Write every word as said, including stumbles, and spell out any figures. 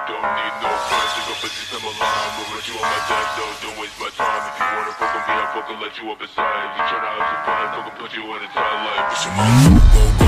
Don't need no friends, just go put this in my line. We'll let you on my deck, though, don't waste my time. If you wanna fuck with me, I'll fucking let you up inside. You tryna have some fun, fucking put you in a tight life. Push your mouth, go, go.